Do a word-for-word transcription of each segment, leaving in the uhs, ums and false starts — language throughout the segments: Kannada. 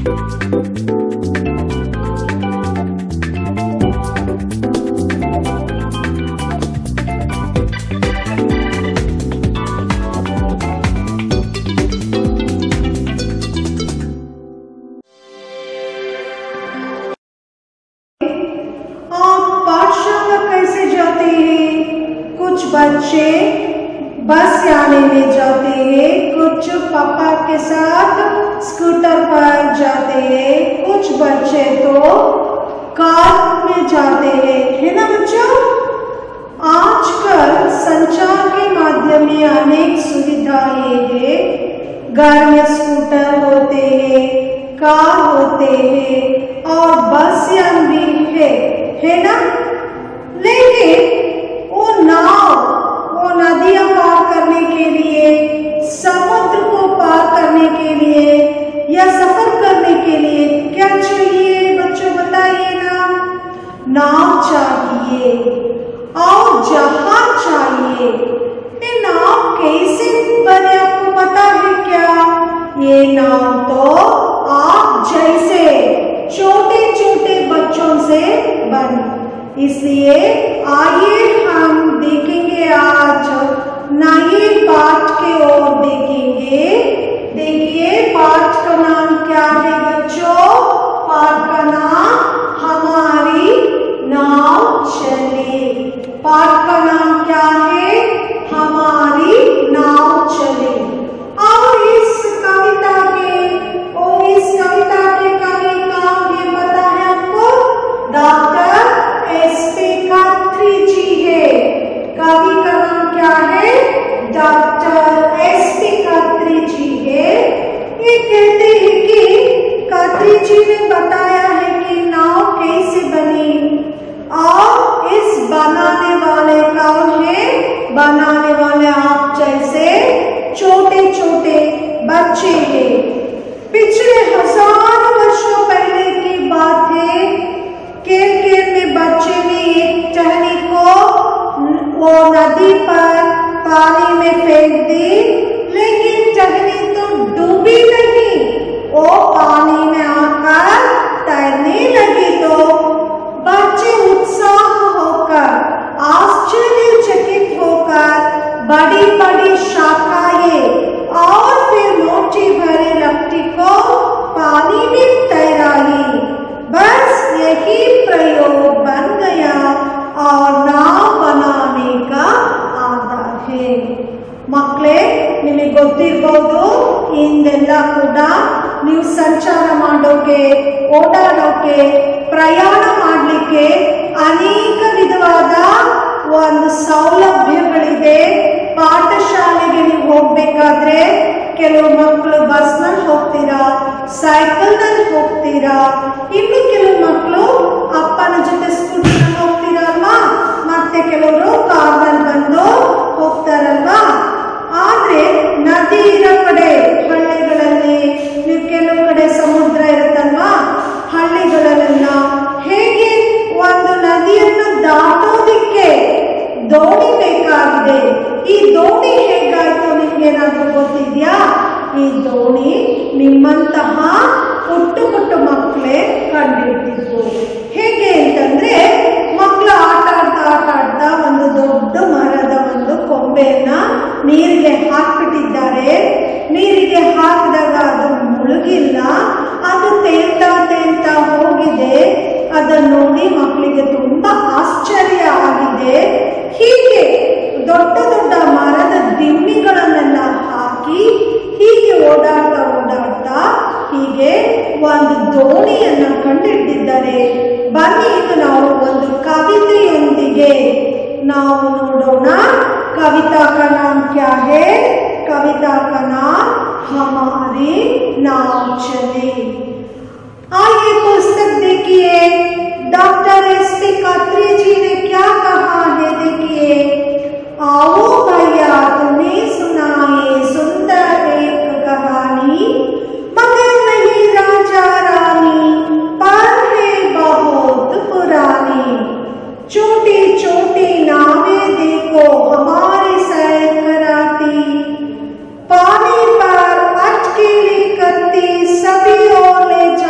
बच्चे बस याने में जाते हैं, कुछ पापा के साथ स्कूटर पर जाते हैं, कुछ बच्चे तो कार में जाते हैं, है ना बच्चों। आजकल संचार के माध्यम में अनेक सुविधाएं हैं। घर में स्कूटर होते हैं, कार होते हैं और बस यान भी है, है ना। लेकिन वो नाव, वो नदियां पार करने के लिए, समुद्र को पार करने के लिए या सफर करने के लिए क्या चाहिए बच्चों, बताइए ना। नाव चाहिए और जहाज चाहिए। ये नाव कैसे बने आपको पता है क्या? ये नाव तो आप जैसे छोटे छोटे बच्चों से बनी। इसलिए आइए हम देखेंगे आज नए पाठ के ओर देखेंगे। देखिए पाठ का नाम क्या है बच्चों? पाठ का नाम हमारी नाव चले। पाठ का नाम क्या है? हमारी नाव चले। और इस कविता के और इस कविता के कवि का ये पता है आपको? Doctor S P Khatri ji है। कवि का नाम क्या है? Doctor S P Khatri ji है। ये कहते हैं कि खत्री जी ने बताया है कि नाव कैसे बनी और इस बनाने वाले कौन है? बनाने वाले आप जैसे छोटे छोटे बच्चे हैं। पिछले हजारों वर्षों पहले की बात है। केर केर में बच्चे ने एक टहनी को वो नदी पर पानी में फेंक दी, लेकिन टहनी तो डूबी नहीं, वो पानी में आकर तैरने लगी। तो बच्चे उत्साह होकर, आश्चर्यचकित होकर बड़ी बड़ी शाखाएं और फिर मोटी भरी लकड़ी को पानी में तैराई। बस यही प्रयोग बन गया और नाव बनाने का आधार है। ಮಕ್ಕಳೇ, ನಿಮಗೆ ಗೊತ್ತಿರಬಹುದು, ಇಂದೆಲ್ಲ ಕೂಡ ನೀವು ಸಂಚಾರ ಮಾಡೋಕೆ, ಓಡಾಡೋಕೆ, ಪ್ರಯಾಣ ಮಾಡಲಿಕ್ಕೆ ಅನೇಕ ವಿಧವಾದ ಒಂದು ಸೌಲಭ್ಯಗಳಿದೆ. ಪಾಠಶಾಲೆಗೆ ನೀವು ಹೋಗ್ಬೇಕಾದ್ರೆ ಕೆಲವು ಮಕ್ಕಳು ಬಸ್ ನಲ್ಲಿ ಹೋಗ್ತೀರಾ, ಸೈಕಲ್ ನಲ್ಲಿ ಹೋಗ್ತೀರಾ, ಇನ್ನು ಕೆಲವು ಮಕ್ಕಳು ಅಪ್ಪನ ಜೊತೆ ಸ್ಕೂಟರ್ ನಲ್ಲಿ ಹೋಗ್ತೀರಲ್ವಾ, ಮತ್ತೆ ಕೆಲವರು ಕಾರ್ ನಲ್ಲಿ ಬಂದು ಹೋಗ್ತಾರಲ್ವಾ. ಆದ್ರೆ ನದಿ ಇರೋ ಕಡೆ, ಹಳ್ಳಿಗಳಲ್ಲಿ, ನೀವು ಕೆಲವು ಕಡೆ ಸಮುದ್ರ ಇರುತ್ತಲ್ವಾ, ಹಳ್ಳಿಗಳಲ್ಲೆಲ್ಲ ಹೇಗೆ ಒಂದು ನದಿಯನ್ನು ದಾಟೋದಿಕ್ಕೆ ದೋಣಿ ಬೇಕಾಗಿದೆ. ಈ ದೋಣಿ ಹೇಗಾಯ್ತು ನಿಮ್ಗೆ ಏನಾದ್ರೂ ಗೊತ್ತಿದ್ಯಾ? ಈ ದೋಣಿ ನಿಮ್ಮಂತಹ ಪುಟ್ಟು ಪುಟ್ಟು ಮಕ್ಕಳೇ ಕಂಡಿಡ್ತಿದ್ರು. ಹೇಗೆ ಅಂತಂದ್ರೆ, ಮಕ್ಕಳು ಆಟ ಆಡ್ತಾ ಆಟ ಆಡ್ತಾ ಒಂದು ದೊಡ್ಡ ಮರದ ಒಂದು ಕೊಂಬೆಯನ್ನ ನೀರಿಗೆ ಹಾಕ್ಬಿಟ್ಟಿದ್ದಾರೆ. ನೀರಿಗೆ ಹಾಕಿದಾಗ ಅದು ಮುಳುಗಿಲ್ಲ, ಅದು ತೇಲ್ತಾ ತೇಲ್ತಾ ಹೋಗಿದೆ. ಅದನ್ನು ನೋಡಿ ಮಕ್ಕಳಿಗೆ ತುಂಬಾ ಆಶ್ಚರ್ಯ ಆಗಿದೆ. ಹೀಗೆ ದೊಡ್ಡ ದೊಡ್ಡ ಮರದ ದಿಮ್ಮಿಗಳನ್ನೆಲ್ಲ ಹಾಕಿ ಹೀಗೆ ಓಡಾಡ್ತಾ ಓಡಾಡ್ತಾ ಹೀಗೆ ಒಂದು ದೋಣಿಯನ್ನ ಕಂಡಿಟ್ಟಿದ್ದಾರೆ. ಬನ್ನಿ, ಇದು ನಾವು ಒಂದು ಕವಿತೆಯೊಂದಿಗೆ ನಾವು ನೋಡೋಣ. कविता का नाम क्या है? कविता का नाम हमारी नाव चले। आइए पुस्तक देखिए, doctor S P Khatri ji ने क्या कहा है, देखिए। आओ भैया तुम्हें सुनाए सुंदर एक कहानी, मगर नहीं राजा रानी, पर है बहुत पुरानी। छोटी छोटी नावें देखो हमारी सैर कराती, पानी पर अटकी करती सभी और ले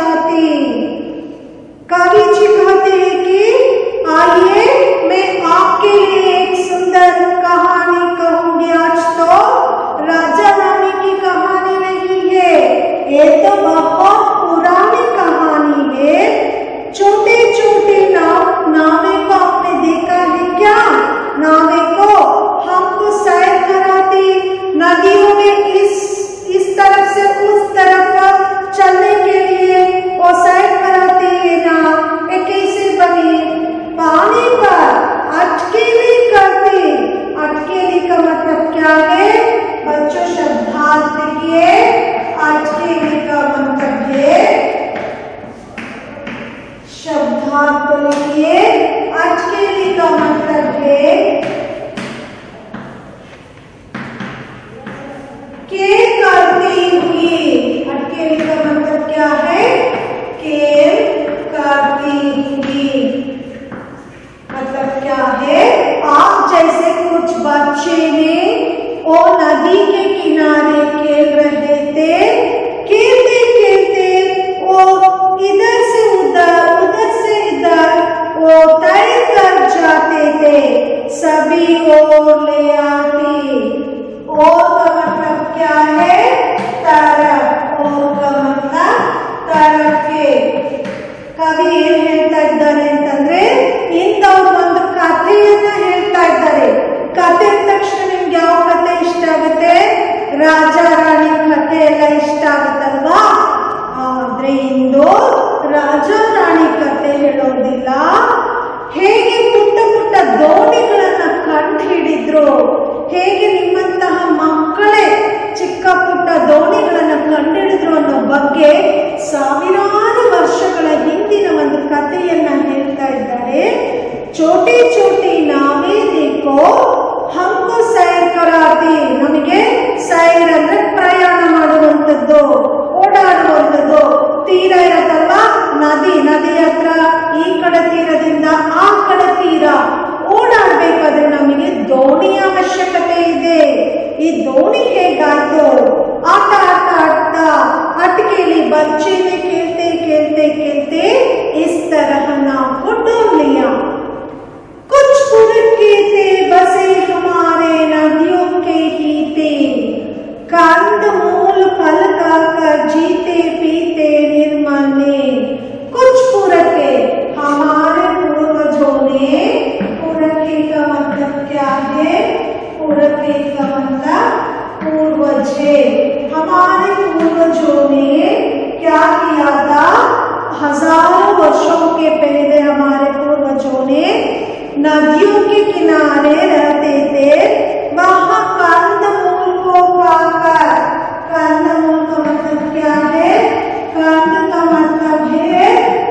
ಇಷ್ಟ ಆಗುತ್ತಲ್ವಾ? ಆದ್ರೆ ಇಂದು ರಾಜ ರಾಣಿ ಕತೆ ಹೇಳೋದಿಲ್ಲ. ಹೇಗೆ ಪುಟ್ಟ ಪುಟ್ಟ ದೋಣಿಗಳನ್ನ ಕಂಡು ಹಿಡಿದ್ರು, ಹೇಗೆ ನಿಮ್ಮಂತಹ ಮಕ್ಕಳೇ ಚಿಕ್ಕ ಪುಟ್ಟ ದೋಣಿಗಳನ್ನ ಕಂಡುಹಿಡಿದ್ರು ಅನ್ನೋ ಬಗ್ಗೆ ಸಾವಿರಾರು ವರ್ಷಗಳ ಹಿಂದಿನ ಒಂದು ಕಥೆಯನ್ನ ಹೇಳ್ತಾ ಇದ್ದಾರೆ. ಚೋಟಿ ಚೋಟಿ ನಾವೇ ದೇಕೋ ಹಂಗು ಸೈರ್ ಕರಾತಿ. ನಮಗೆ ಸೈರ್ ಅಂದ್ರೆ ಪ್ರಯಾಣ ಮಾಡುವಂಥದ್ದು, ಓಡಾಡುವಂಥದ್ದು. ತೀರ ಇರತ್ತಲ್ವಾ, ನದಿ, ನದಿ ಹತ್ರ ಈ ಕಡೆ ತೀರದಿಂದ ಆ ಕಡೆ ತೀರ ಓಡಾಡ್ಬೇಕಾದ್ರೆ ನಮಗೆ ದೋಣಿಯ ಅವಶ್ಯಕತೆ ಇದೆ. ಈ ದೋಣಿ ಹೇಗಾಯ್ತು? ಆಟ ಆಟ ಆಡ್ತಾ अटकेली बच्चे ने खेलते खेलते खेलते इस तरह नाव को डोल लिया। कुछ पुरखे थे बसे हमारे नदियों के ही थे, कंद मूल फल खाकर जीते पीते निर्मल ने। कुछ पुरखे हमारे पूर्वजों ने, पुरखे का मतलब क्या है? पुरखे का मतलब पूर्वज है। हमारे पूर्वजों ने क्या किया था? हजारों वर्षों के पहले हमारे पूर्वजों ने नदियों के किनारे रहते थे, वहां कंदमूल को खाकर। कंदमूल का मतलब क्या है? कंद का मतलब है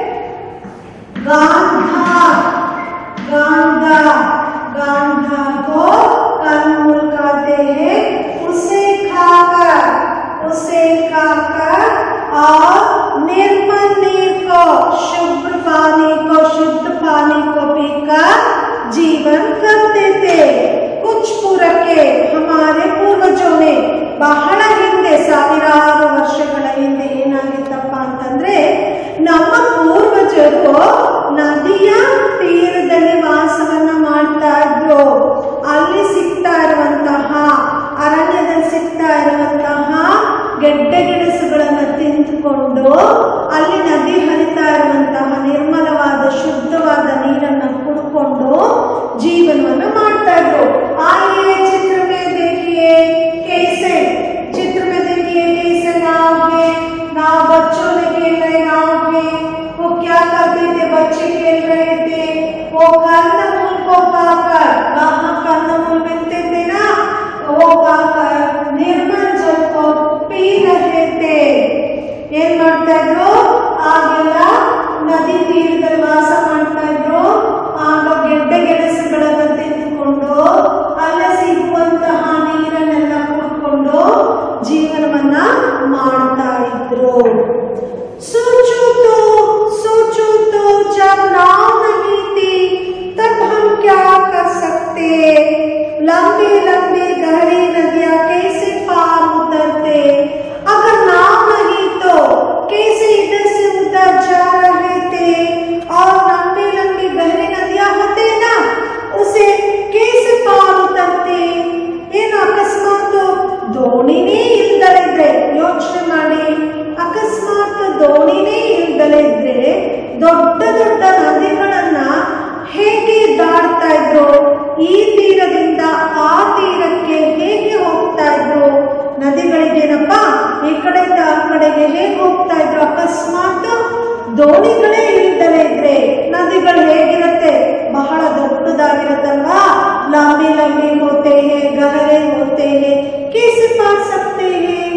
गांधा। गांधा गांधा को कंदमूल कहते हैं। उसे खाकर उसे खाकर और निर्मल नीर को, शुभ्र पानी को, शुद्ध पानी को पीकर जीवन करते थे। कुछ पुरखे हमारे पूर्वजों ने, ಬಹಳ ಹಿಂದೆ ಸಾವಿರಾರು ವರ್ಷಗಳ ಹಿಂದೆ ಏನಾಗಿತ್ತಪ್ಪ ಅಂತಂದ್ರೆ, ನಮ್ಮ ಪೂರ್ವಜರು ನದಿಯ ತೀರದಲ್ಲಿ ವಾಸವನ್ನ ಮಾಡ್ತಾ ಇದ್ರು. ಅಲ್ಲಿ ಸಿಗ್ತಾ ಇರುವಂತಹ, ಅರಣ್ಯದಲ್ಲಿ ಸಿಗ್ತಾ ಇರುವಂತಹ ಗೆಡ್ಡೆ ಗೆಣಸುಗಳನ್ನ ತಿಂದುಕೊಂಡು, ಅಲ್ಲಿ ನದಿ ಹರಿತಾ ಇರುವಂತಹ ನಿರ್ಮಲವಾದ ಶುದ್ಧವಾದ ನೀರನ್ನ ಕುಡ್ಕೊಂಡು ಜೀವನವನ್ನು ಮಾಡ್ತಾ ಇದ್ರು. ಆइए चित्र में देखिए कैसे, चित्र में देखिए कैसे नाव है, नाव बच्चों ने खेल रहे नाव में। वो क्या करते थे? बच्चे खेल रहे थे। वो कंदमूल को खाकर, वहां कंदमूल मिलते थे ना, वो खाकर निर्मल जल को पी रहे थे। ಏನ್ ಮಾಡ್ತಾ ಇದ್ರು? ಆಗೆಲ್ಲ ನದಿ ತೀರದಲ್ಲಿ ವಾಸ ಮಾಡ್ತಾ ಇದ್ರು. ಆಗ ಗೆಡ್ಡೆ ಗೆಣಸುಗಳನ್ನ ತಿಂದುಕೊಂಡು, ಅಲ್ಲೇ ಸಿಗುವಂತಹ ನೀರನ್ನೆಲ್ಲ ಕುಡ್ಕೊಂಡು ಜೀವನವನ್ನ ಮಾಡ್ತಾ ಇದ್ರು. सोचो तो सोचो तो जब नाव नहीं थी तब हम क्या कर सकते? लंबी लंबी गहरी नदियां कैसे पार उतरते? अगर नाव नहीं तो कैसे इधर से उधर जा रहे थे? और लंबी लंबी गहरी नदियां होते ना, उसे कैसे पार उतरते? ಏನು ಅಕಸ್ಮಾತ್ ದೋಣಿನೇ ಇಲ್ದಲೇ ಇದ್ರೆ, ಯೋಚನೆ ಮಾಡಿ, ಅಕಸ್ಮಾತ್ ದೋಣಿನೇ ಇಲ್ದಲೇ ಇದ್ರೆ ದೊಡ್ಡ ದೊಡ್ಡ ನದಿಗಳನ್ನ ಹೇಗೆ ದಾಡ್ತಾ ಇದ್ರು? ಈ ತೀರದಿಂದ ಆ ತೀರಕ್ಕೆ ಹೇಗೆ ಹೋಗ್ತಾ ಇದ್ರು? ನದಿಗಳಿಗೇನಪ್ಪ ಈ ಕಡೆಯಿಂದ ಆ ಕಡೆಗೆ ಹೇಗೆ ಹೋಗ್ತಾ ಇದ್ರು? ಅಕಸ್ಮಾತ್ ದೋಣಿಗಳೇ ಇಲ್ದಲೇ ಇದ್ರೆ ನದಿಗಳು ಹೇಗಿರುತ್ತೆ? ಬಹಳ ದೊಡ್ಡದಾಗಿರುತ್ತಲ್ವಾ? लंबी लंबी होते हैं, गहरे होते हैं, कैसे पार सकते हैं?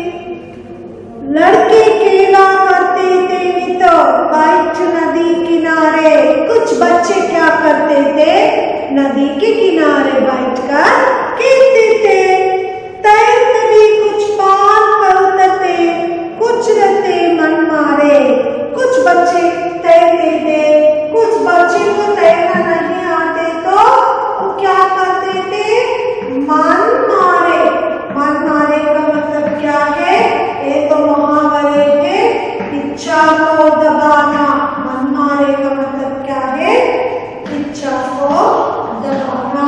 लड़के खेला करते थे तो बैठ नदी किनारे। कुछ बच्चे क्या करते थे? नदी के किनारे बैठकर खेलते थे। तैरते भी कुछ पार कर उतरते, कुछ रहते मन मारे। कुछ बच्चे तैरते थे, कुछ बच्चे को तैरना नहीं आते तो वो क्या करते थे? मन मारे। मन मारे का मतलब क्या है? ये तो महावरे है, इच्छा को दबाना। मन मारे का मतलब क्या है? इच्छा को दबाना।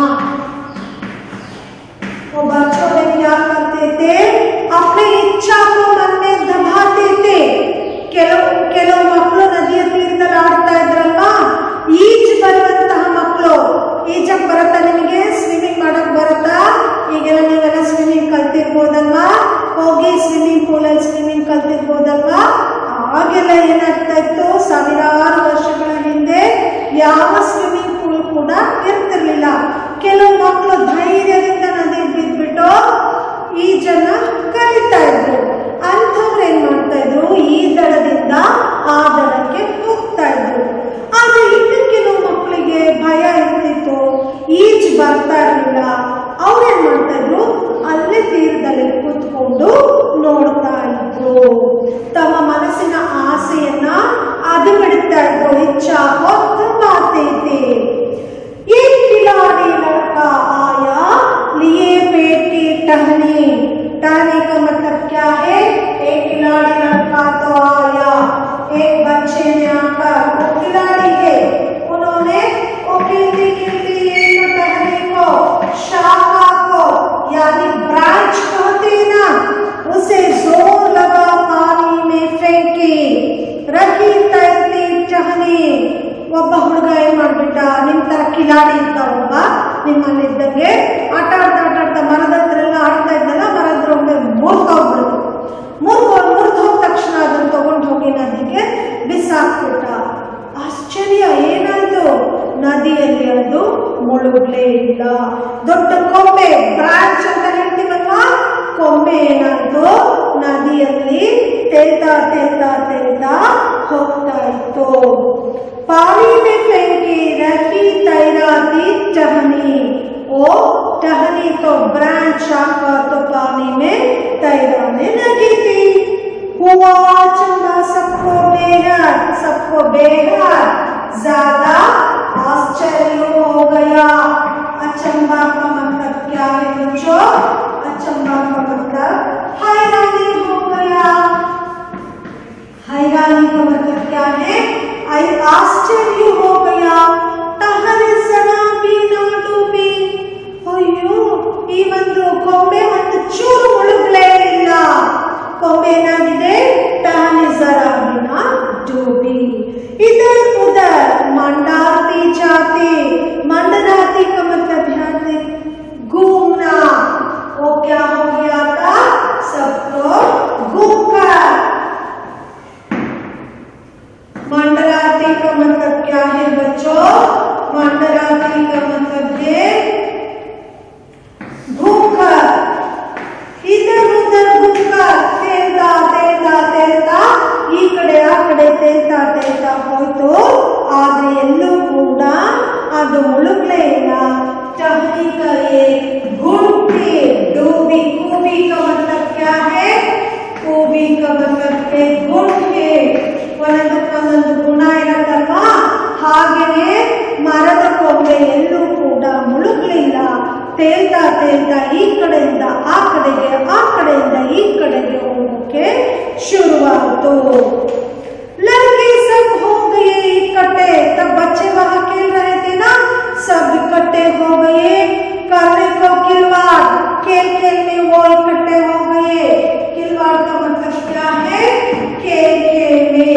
वो बच्चों ने क्या करते थे? अपनी इच्छा को मन में दबाते थे। ಕೆಲವು ಕೆಲವು ಮಕ್ಕಳು ನದಿಯ ತೀರದಲ್ಲಿ ಆಡ್ತಾ ಇದ್ರಲ್ವಾ, ಈಜು ಬರುವಂತಹ ಮಕ್ಕಳು, ಈಜಕ್ ಬರುತ್ತಾ ನಿಮಗೆ? ಸ್ವಿಮ್ಮಿಂಗ್ ಮಾಡಕ್ ಬರುತ್ತಾ? ಈಗೆಲ್ಲ ನೀವೆಲ್ಲ ಸ್ವಿಮ್ಮಿಂಗ್ ಕಲ್ತಿರ್ಬೋದಲ್ವಾ? ಹೋಗಿ ಸ್ವಿಮ್ಮಿಂಗ್ ಪೂಲ್ ಅಲ್ಲಿ ಸ್ವಿಮ್ಮಿಂಗ್ ಕಲ್ತಿರ್ಬೋದಲ್ವಾ. ಆಗೆಲ್ಲ ಏನಾಗ್ತಾ ಇತ್ತು, ಸಾವಿರಾರು ವರ್ಷಗಳ ಹಿಂದೆ ಯಾವ ಸ್ವಿಮ್ಮಿಂಗ್ ಪೂಲ್ ಕೂಡ ಇರ್ತಿರ್ಲಿಲ್ಲ. ಕೆಲವು ಮಕ್ಕಳು ಧೈರ್ಯದಿಂದ ನದಿ ಬಿದ್ಬಿಟ್ಟು ಈಜನ್ನ ಕಲಿತಾ ಇದ್ರು. ಅಂಥವ್ರು ಏನ್ ಮಾಡ್ತಾ ಇದ್ರು, ಈ ದಡದಿಂದ ಆ ದಡಕ್ಕೆ ಹೋಗ್ತಾ ಇದ್ರು. ಆದ್ರೆ ಇನ್ನು ಕೆಲವು ಮಕ್ಕಳಿಗೆ ಭಯ ಇರ್ತಿತ್ತು, ಈಜ್ ಬರ್ತಾ ಇರಲಿಲ್ಲ. ಅವ್ರೇನ್ ಮಾಡ್ತಾ ಇದ್ರು, ಅಲ್ಲೇ ತೀರದಲ್ಲಿ ಕೂತ್ಕೊಂಡು ನೋಡ್ತಾ ಇದ್ರು. ತಮ್ಮ ಮನಸ್ಸಿನ ಆಸೆಯನ್ನ ಅದು ಬಿಡ್ತಾ ಇದ್ರು. ಇಚ್ಛಾ ಹೊತ್ತು ಮಾತೈತೆ एक खिलाड़ी लड़का आया लिए पेट की टहनी। टहनी का मतलब क्या है, एक खिलाड़ी लड़का तो आया, एक बच्चे ने आकर, वो खिलाड़ी है, उन्होंने वो खिलती खिलती टहनी को, शाखा को यानी ब्रांच कहते हैं ना, उसे जोर लगा पानी में फेंकी। रखी तैरती टहनी। ಒಬ್ಬ ಹುಡುಗ ಏನ್ ಮಾಡ್ಬಿಟ್ಟ, ನಿಮ್ ತರ ಕಿಲಾಡಿ ಇದ್ದ ಒಬ್ಬ ನಿಮ್ಮಲ್ಲಿದ್ದಂಗೆ ಆಟ ಆಡ್ತಾ ಆಟ ಆಡ್ತಾ ಮರದ ಹತ್ರ ಎಲ್ಲ ಆಡ್ತಾ ಇದ್ದಲ್ಲ, ಮರದ ಒಮ್ಮೆ ಮುರ್ದೋಗ್ಬಿಡ್ತು. ಮುರ್ದೋಗ್ ಮುರ್ದು ಹೋದ ತಕ್ಷಣ ಅದನ್ನ ತಗೊಂಡು ಹೋಗಿ ನದಿಗೆ ಬಿಸಾಕ್ಬಿಟ್ಟ. ಆಶ್ಚರ್ಯ, ಏನಾಯ್ತು, ನದಿಯಲ್ಲಿ ಅದು ಮುಳುಗ್ಲೇ ಇಲ್ಲ. ದೊಡ್ಡ ಕೊಂಬೆ, ಬ್ರಾಂಚ್ ಅಂತ ಹೇಳ್ತೀವಲ್ವಾ, ಕೊಂಬೆ ಏನಾಯ್ತು, ನದಿಯಲ್ಲಿ ತೇಲ್ತಾ ತೇಲ್ತಾ ತೇಲ್ತಾ ಹೋಗ್ತಾ ಇತ್ತು. पानी में फेंकी रखी तैराती टहनी। ओ टहनी तो ब्रांच शाखा तो पानी में तैराने लगी थी। हुआ चंदा सबको बेहद सबको बेहद ज्यादा आश्चर्य हो गया। अचंबा का मतलब क्या है बच्चों, अचंबा का मतलब हैरानी हो गया। हैरानी का मतलब क्या है, आश्चर्य हो गया। टहल जरा भी ना डूबी। अಯ್ಯೋ, ಈ ಒಂದು ಕೊಂಬೆ ಒಂದು ಚೂರು ಮುಳುಗಲೇ ಇಲ್ಲ. ಕೊಂಬೆ ಏನಾಗಿದೆ, ಟಹಲ್ ಜರಾ भी ना डूबी। इधर उधर मंडराती जाती। मंडराती का मतलब ध्यान से घूमना। वो क्या हो गया था, सबको घूमकर। मंडराती का मतलब क्या है बच्चों, मंडराती का मतलब है घूमकर, इधर उधर घूमकर, तैरता तैरता तैरता ಈ ಕಡೆ ಆ ಕಡೆ ತೇಲ್ತಾ ತೇಲ್ತಾ ಹೋಯ್ತು. ಆದ್ರೆ ಎಲ್ಲೂ ಕೂಡ ಅದು ಮುಳುಗ್ಲೇ ಇಲ್ಲ. टहनी का ये घुंटे डूबी। कूबी का मतलब क्या है, कूबी का मतलब है घुंटे। ಒಂದೊಂದು ಗುಣ ಇರತ್ತಲ್ವಾ, ಹಾಗೇನೆ ಮರದ ಕೊಂಬೆ ಎಲ್ಲೂ ಕೂಡ ಮುಳುಗ್ಲಿಲ್ಲ. ತೇಲ್ತಾ ತೇಲ್ತಾ ಈ ಕಡೆಯಿಂದ ಆ ಕಡೆಗೆ, ಆ ಕಡೆಯಿಂದ ಈ ಕಡೆಗೆ ಹೋಗೋಕೆ ಶುರುವಾಯಿತು. लड़के सब हो गए इकट्ठे। तब बच्चे वहां खेल रहे थे ना, सब इकट्ठे हो गए करने को खिलवाड़। खेल खेल में वो इकट्ठे हो गए। खिलवाड़ का मतलब क्या है, खेल खेल में।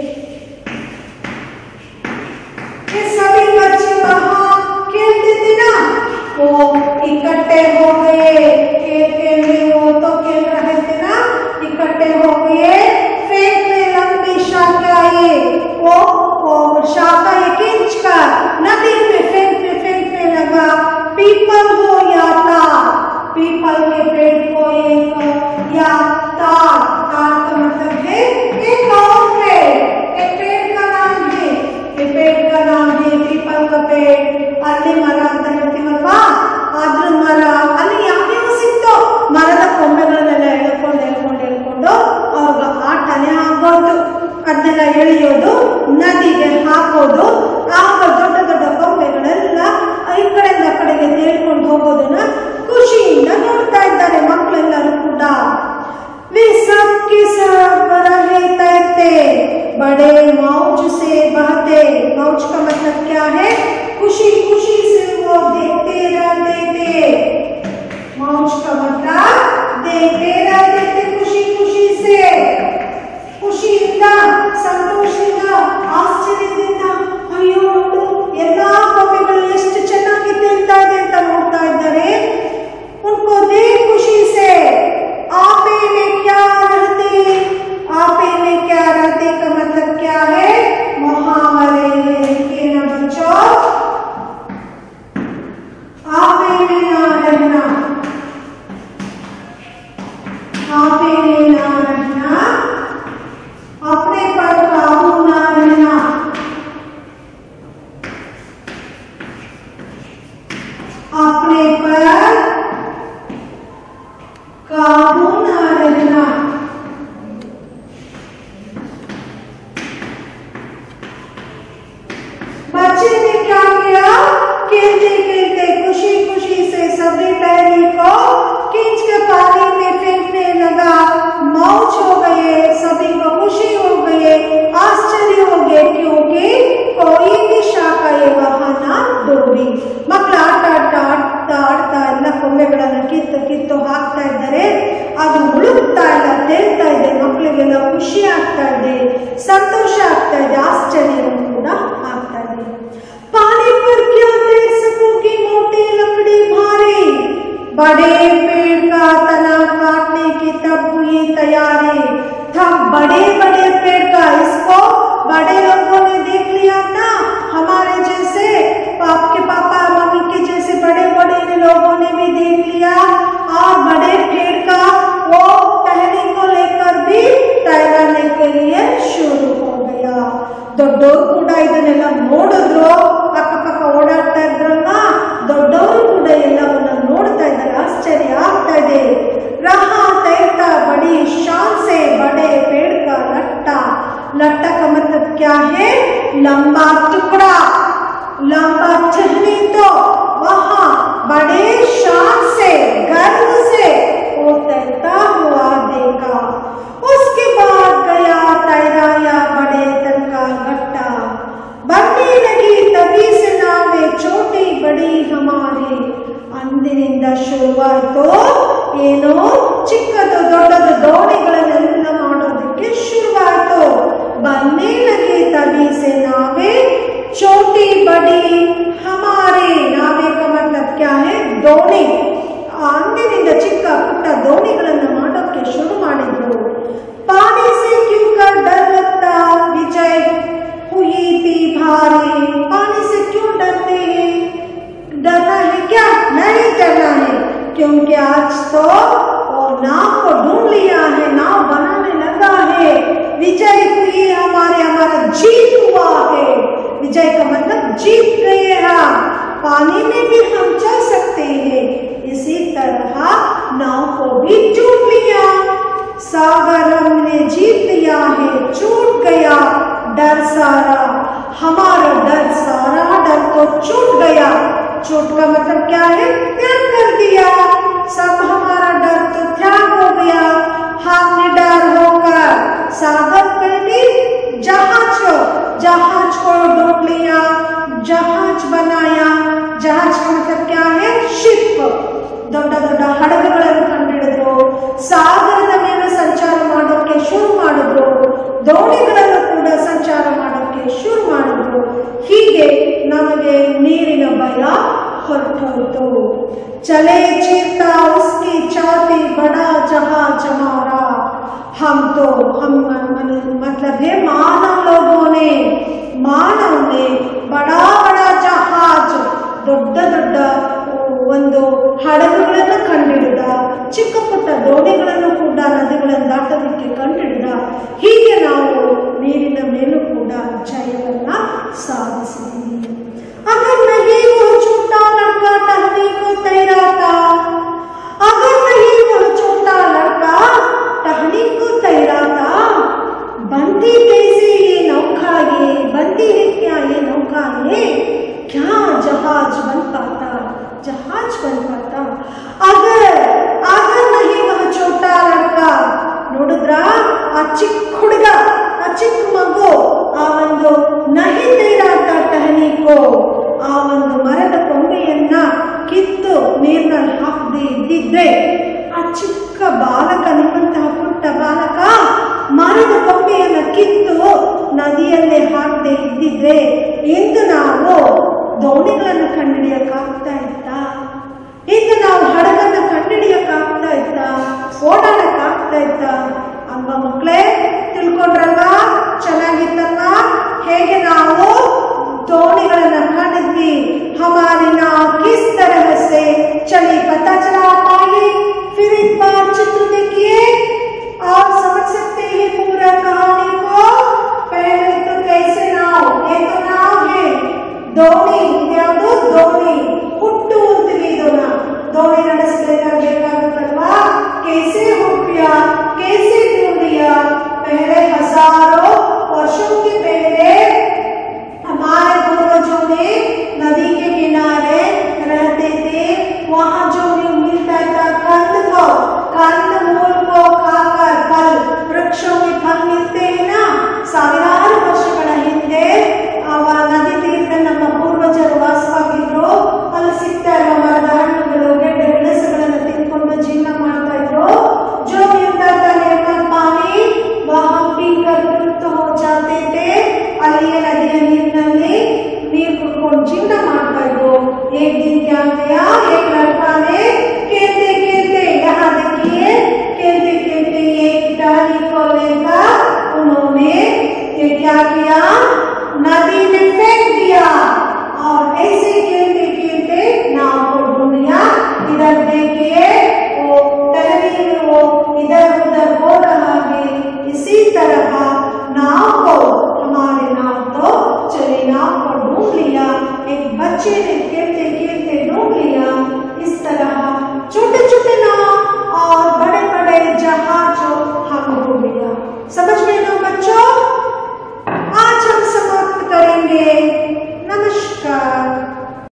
ये सभी बच्चे वहां खेलते थे ना, वो इकट्ठे हो गए। खेल खेल में वो तो खेल रहे थे ना, इकट्ठे हो गए। फेंक में लंबी शाखा आई, वो, वो शाखा एक इंच का नदी में फेंकने फेंकने लगा। पीपल हो या तार, पीपल के पेड़ को एक या तार। तार का मतलब है एक और पेड़। एक पेड़ का नाम है, एक पेड़ का नाम है पीपल का पेड़। ಅಲ್ಲಿ ಮರ ಅಂತ ಹೇಳ್ತೀವಲ್ವಾ, ಅದ್ರ ಮರ ಅಲ್ಲಿ ಯಾವ್ಯಾವ ಸಿಕ್ತೋ ಮರದ ಕೊಂಬೆಗಳನ್ನೆಲ್ಲ ಎಳ್ಕೊಂಡು ಎಳ್ಕೊಂಡು ಎಳ್ಕೊಂಡು ಅವ್ರಿಗೆ ಆಟನೇ ಆಗೋದು. ಅದನ್ನೆಲ್ಲ ಎಳೆಯೋದು, ನದಿಗೆ ಹಾಕೋದು. ಆಗ ದೊಡ್ಡ ದೊಡ್ಡ ಕೊಂಬೆಗಳೆಲ್ಲ ಈ ಕಡೆಯಿಂದ ಕಡೆಗೆ ತೇಳ್ಕೊಂಡು ಹೋಗೋದನ್ನ ಖುಷಿಯಿಂದ ನೋಡ್ತಾ ಇದ್ದಾರೆ ಮಕ್ಕಳೆಲ್ಲರೂ ಕೂಡ. वे सब के सब रहे तैरते, बड़े मौज से बहते। मौज का मतलब क्या है, खुशी खुशी से वो देखते रहते थे। मौज का मतलब देखते रहते थे खुशी खुशी से। ಖುಷಿಯಿಂದ, ಸಂತೋಷದಿಂದ, ಆಶ್ಚರ್ಯದಿಂದ, ಅಯ್ಯೋ ನೋಡು ಎಲ್ಲಾ ಕೊಂಬೆಗಳು ಎಷ್ಟು ಚೆನ್ನಾಗಿ ತೇಲ್ತಾ ಇದೆ ಅಂತ ನೋಡ್ತಾ ಇದ್ದಾರೆ. ಉनको देख खुशी से आपे डोरी को खींच के पानी में फेंकने लगा। मौज हो गए, सभी को खुशी हो गए, आश्चर्य हो गए, क्योंकि कोई भी ಶಾಖೆಯ ವಾಹನ ಡೋರಿ. ಮಕ್ಕಳು ಆಟ ಆಡ್ತಾ ಆಡ್ತಾ ಆಡ್ತಾ ಎಲ್ಲ ಕೊಂಬೆಗಳನ್ನ ಕಿತ್ತು ಕಿತ್ತು ಹಾಕ್ತಾ ಇದ್ದಾರೆ. ಅದು ಉಳುಕ್ತಾ ಇಲ್ಲ, ತೇಲ್ತಾ ಇದೆ. ಮಕ್ಕಳಿಗೆಲ್ಲ ಖುಷಿ ಆಗ್ತಾ ಇದೆ, ಸಂತೋಷ ಆಗ್ತಾ ಇದೆ, ಆಶ್ಚರ್ಯ ಕೂಡ ಆಗ್ತಾ ಇದೆ. पानी पर क्या तैर सकोगी मोटी लकड़ी भारी, बड़े पेड़ का तना काटने की तब हुई तैयारी. था बड़े बड़े पेड़ का, इसको बड़े लोगों ने देख लिया था, हमारे जैसे आपके पापा मम्मी के जैसे बड़े बड़े लोगों ने भी देख लिया और बड़े पेड़ का वो टहनी को लेकर भी तैरने के लिए शुरू हो गया. ದೊಡ್ಡವರು ಕೂಡ ಇದನ್ನೆಲ್ಲ ನೋಡಿದ್ರು, ಅಕ್ಕಪಕ್ಕ ಓಡಾಡ್ತಾ ಇದ್ರಲ್ವ, ದೊಡ್ಡವರು ಕೂಡ ಎಲ್ಲವನ್ನ ನೋಡ್ತಾ ಇದ್ದಾರೆ, ಆಶ್ಚರ್ಯ ಆಗ್ತಾ ಇದೆ. रहा तैरता बड़ी शान से बड़े पेड़ का लट्टा. लट्टा का मतलब क्या है? लंबा टुकड़ा, लंबा टहनी. तो वहां बड़े शान से, गर्व से वो तैरता हुआ देखा. उसके बाद गया तैराया बड़े तन का गट्टा. बनने लगी तभी से नावे छोटी बड़ी हमारी. ಅಂದಿನಿಂದ ಶುರುವಾಯಿತು ಏನೋ ಚಿಕ್ಕದು ದೊಡ್ಡದು ದೋಣಿಗಳನ್ನೆಲ್ಲ ಮಾಡೋದಕ್ಕೆ ಶುರುವಾಯಿತು. बनने लगी तभी से नावे छोटी बड़ी हमारी. नावे का मतलब क्या है? ದೋಣಿ. ಅಂದಿನಿಂದ ಚಿಕ್ಕ ಪುಟ್ಟ ದೋಣಿಗಳನ್ನು ಮಾಡೋಕ್ಕೆ ಶುರು ಮಾಡಿದ್ರು. पानी से क्यों कर डर लगता विजय हुई थी भारी. पानी से क्यों डरते हैं? डरना है क्या? नहीं डरना है, क्योंकि आज तो वो नाव को ढूंढ लिया है, नाव बनाने लगा है. विजय हुई हमारे, हमारा जीत हुआ है. विजय का मतलब जीत गए हैं. पानी में भी हम चल सकते हैं. इसी तरह नाव को भी ढूंढ लिया. सागर हमने जीत लिया है, छूट गया डर सारा. हमारा डर सारा डर तो छूट गया. छूट का मतलब क्या है? त्याग कर दिया. सब हमारा डर तो त्याग हो गया. हमने डर होकर सागर पर भी जहाज को जहाज को ढूंढ लिया, जहाज बनाया. जहाज का मतलब क्या है? शिप. ದೊಡ್ಡ ದೊಡ್ಡ ಹಡಗುಗಳನ್ನು ಕಂಡುಹಿಡಿದ್ರು. ಸಾಗರದ ಮೇಲೆ ಸಂಚಾರ ಮಾಡೋಕ್ಕೆ ಶುರು ಮಾಡಿದ್ರು. ದೋಣಿಗಳನ್ನು ಕೂಡ ಸಂಚಾರ ಮಾಡೋಕ್ಕೆ ಶುರು ಮಾಡಿದ್ರು. ಹೀಗೆ ನಮಗೆ ನೀರಿನ ಭಯ ಹೊರಟೋಯ್ತು. ಚಲೆ ಚೀರ್ತಾ ಉಸ್ಕಿ ಚಾತಿ ಬಡಾ ಜಹಾಜ ಹಮಾರಾ. हम तो हम मतलब है मानव लोगों ने, मानव ने बड़ा बड़ा जहाज, ದೊಡ್ಡ ದೊಡ್ಡ ಒಂದು ಹಡಗುಗಳನ್ನು ಕಂಡುಹಿಡಿದ, ಚಿಕ್ಕ ಪುಟ್ಟ ದೋಣಿಗಳನ್ನು ಕೂಡ ನದಿಗಳನ್ನು ದಾಟೋದಕ್ಕೆ ಕಂಡುಹಿಡಿದ. ಹೀಗೆ ನಾವು ನೀರಿನ ಮೇಲೂ ಕೂಡ ಜಯವನ್ನ ಸಾಧಿಸಿದ್ದೀವಿ. अगर नहीं वो छोटा लड़का टहनी को तैराता, अगर नहीं वो छोटा लड़का टहनी को तैराता, बनती कैसे ये नौका, ये बनती है क्या ये नौका, ये क्या जहाज बन पाता, जहाज बन पाता. अगर अगर नहीं वह छोटा लड़का. ನೋಡಿದ್ರ ಆ ಚಿಕ್ಕ ಹುಡುಗ, ಆ ಚಿಕ್ಕ ಮಗು ಆ ಒಂದು ನಹಿ ತೈರಾತ ಟಹನಿಕೋ, ಆ ಒಂದು ಮರದ ಕೊಂಬೆಯನ್ನ ಕಿತ್ತು ನೀರಿನಲ್ಲಿ ಹಾಕದೆ ಇದ್ದಿದ್ರೆ, ಆ ಚಿಕ್ಕ ಬಾಲಕ, ನಿಮ್ಮಂತಹ ಪುಟ್ಟ ಬಾಲಕ ಮರದ ಕೊಂಬೆಯನ್ನ ಕಿತ್ತು ನದಿಯಲ್ಲೇ ಹಾಕದೆ ಇದ್ದಿದ್ರೆ ಇಂದು ನಾವು ದೋಣಿಗಳನ್ನು ಕಂಡುಹಿಡಿಯಕ್ಕಾಗ್ತಾ ಇತ್ತ? ಇಂದು ನಾವು ಹಡಗನ್ನ ಕಂಡುಹಿಡಿಯಕ್ಕಾಗ್ತಾ ಇತ್ತ? ಓಡಾಡಕ್ಕಾಗ್ತಾ ಇತ್ತ? ಅಲ್ವಾ ಮಕ್ಕಳೇ? ತಿಳ್ಕೊಂಡ್ರಲ್ವಾ? ಚೆನ್ನಾಗಿತ್ತಲ್ವಾ? ಹೇಗೆ ನಾವು ದೋಣಿಗಳನ್ನ ಕಾಣಿದ್ವಿ. हमारी नाव किस तरह से चली पता चला? पाइए फिर एक बार चित्र देखिए और